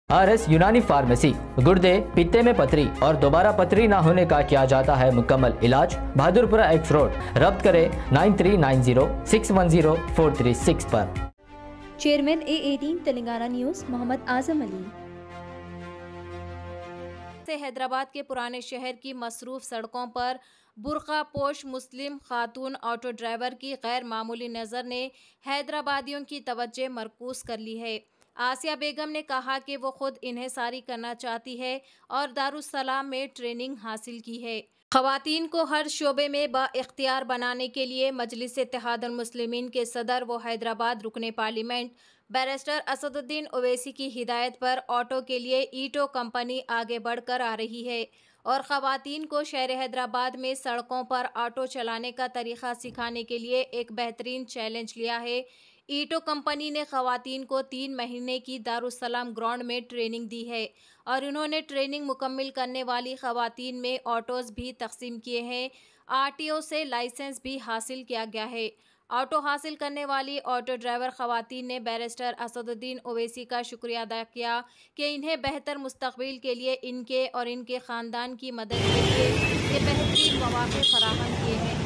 RS यूनानी pharmacy, गुर्दे, पित्ते में पथरी और दोबारा पथरी न होने का किया जाता है मुकम्मल इलाज। Bahadurpura x road. रब्त करें 9390610436 पर। Chairman A18 Telangana news Mohammad Azam Ali. Hyderabad के पुराने शहर की मसरूफ सड़कों पर बुर्का पोश मुस्लिम खातून ऑटो ड्राइवर की गैर मामूली नज़र ने हैदराबादियों की तवज्जो मरकूज कर ली है। आसिया बेगम ने कहा कि वो खुद इन्हिसारी करना चाहती है और दारुस्सलाम में ट्रेनिंग हासिल की है। ख़वातीन को हर शोबे में बाइख्तियार बनाने के लिए मजलिस इत्तेहादुल मुस्लिमीन के सदर व हैदराबाद रुकने पार्लियामेंट बैरिस्टर असदुद्दीन ओवैसी की हिदायत पर ऑटो के लिए ईटो कंपनी आगे बढ़कर आ रही है और ख़वातीन को शहर हैदराबाद में सड़कों पर ऑटो चलाने का तरीक़ा सिखाने के लिए एक बेहतरीन चैलेंज लिया है। ईटो कंपनी ने ख़वातीन को 3 महीने की दारुस्सलाम ग्राउंड में ट्रेनिंग दी है और उन्होंने ट्रेनिंग मुकम्मल करने वाली ख़वातीन में ऑटोज़ भी तकसीम किए हैं। RTO से लाइसेंस भी हासिल किया गया है। ऑटो हासिल करने वाली ऑटो ड्राइवर ख़वातीन ने बैरिस्टर असदुद्दीन ओवैसी का शुक्रिया अदा किया कि इन्हें बेहतर मुस्तक़बिल के लिए इनके और इनके ख़ानदान की मदद के लिए ये बेहतरीन मौक़े फराहम किए हैं।